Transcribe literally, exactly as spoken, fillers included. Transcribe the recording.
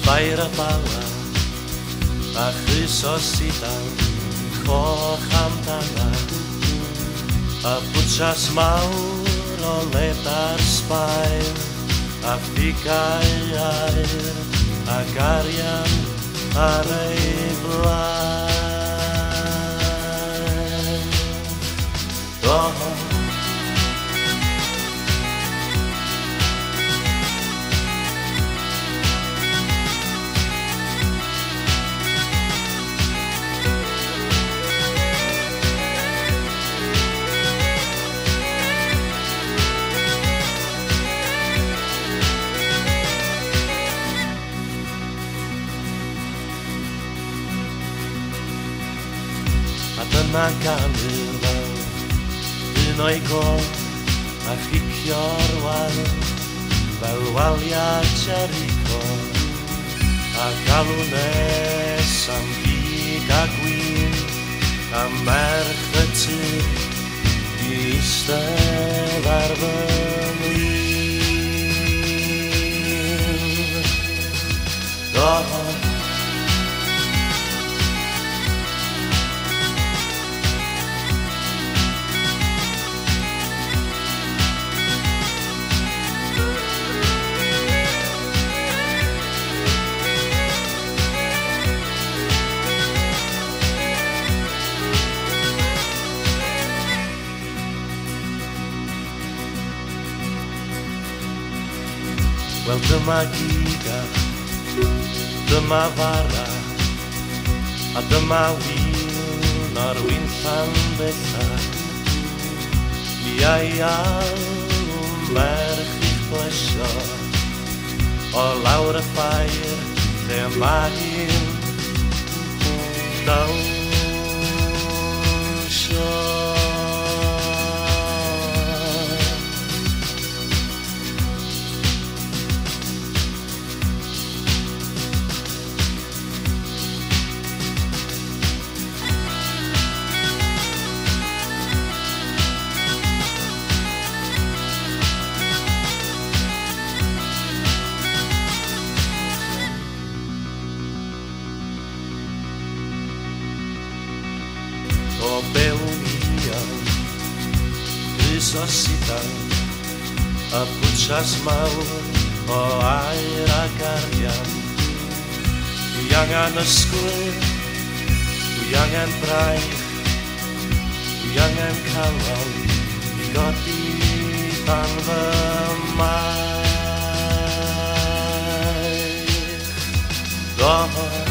Ffair a Bala a chrysos I dal coch amdana a bwtsias mawr o ledar Sbaen a ffigau air a garian ar ei blaen. Oh, a dyna ganwyr fel un o'i gol a chicio'r wal fel waliad Jericho a galw nes am gig a gwyn a merch y tu I eistedd ar fy mlin. Oh, wel dyma giga, dyma fara, a dyma wyn o'r wynllan bella. Mi ai alw merch i'ch blesio, o lawr y ffair lle mae hi'n dawnsio. O Ebillion, chrysos I dal, a bwtsias mawr o air a garian. Dwi angen ysgwyr, dwi angen braich, dwi angen calon I godi pan fy maich. Oh,